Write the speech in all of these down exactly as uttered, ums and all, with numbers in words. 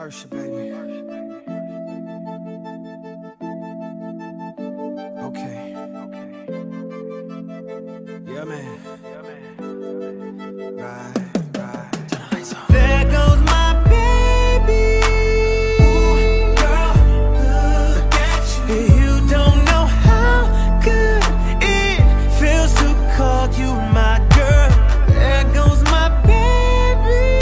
Ursha, baby. Okay. Yeah, man. Right, right. There goes my baby. Ooh, girl, look at you. You don't know how good it feels to call you my girl. There goes my baby.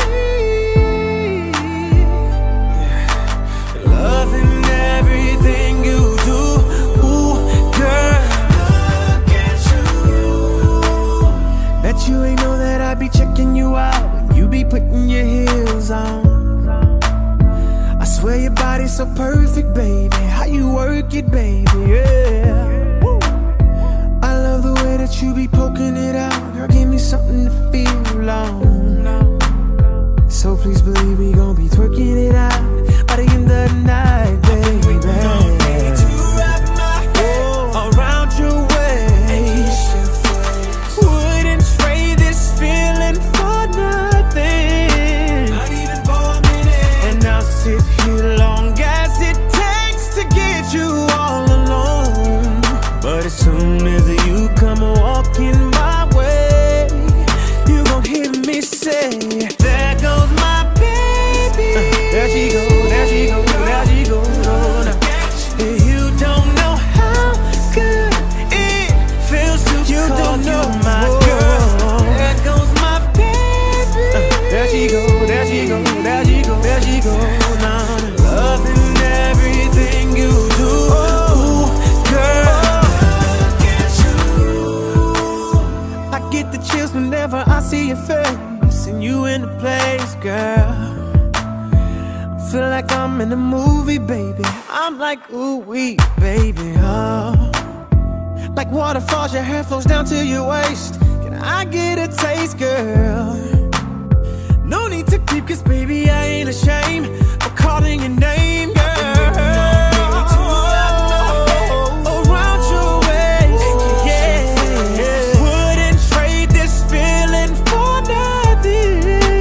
Yeah. Loving everything you do. Ooh, girl, look at you. Bet you ain't know that I be checking you out when you be putting your heels on. I swear your body's so perfect, baby. How you work it, baby, yeah. Woo. I love the way that you be poking it out. Girl, give me something to feel on. So please believe we gon' be twerking it out by the end of the night, baby. Oh, around your waist. Wouldn't trade this feeling for nothing. Not even for a minute. And I'll sit here long as it takes to get you all alone. But as soon as you come walking my way, you gon' hear me say, there goes my baby. Uh, there she go, there she go, there she go. Now, you don't know how good it feels to you call don't know you my girl. There goes my baby. Uh, there she go, there she go, there she go, there she go. Now, loving everything you do. Ooh, girl, look at you. I get the chills whenever I see your face and you in the place, girl. I feel like I'm in a movie, baby. I'm like, ooh wee, baby, oh. Like waterfalls, your hair flows down to your waist. Can I get a taste, girl? No need to keep, cause baby, I ain't ashamed of calling your name, girl. Around your waist, yeah. Wouldn't trade this feeling for nothing.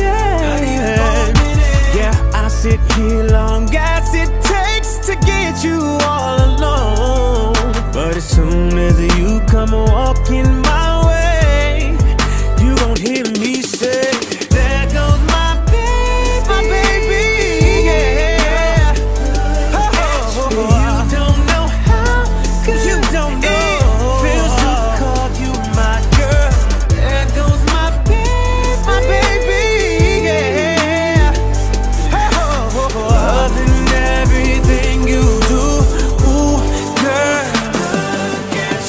Yeah, I sit here long as it takes to get you all alone. But as soon as you come walking my way, you gon' hear me say, there goes my baby, my baby, yeah. Oh, you don't know how good you don't know it feels to call you my girl. There goes my baby, my baby, yeah. Oh, loving everything you do. Ooh, girl, look at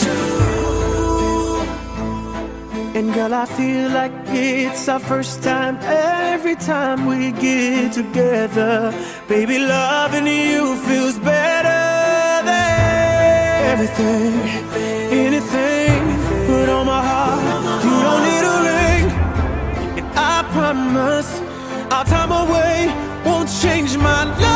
you. And girl, I feel like it's our first time every time we get together. Baby, loving you feels better than everything, anything. Put on my heart, you don't need a ring. And I promise I'll time away won't change my life.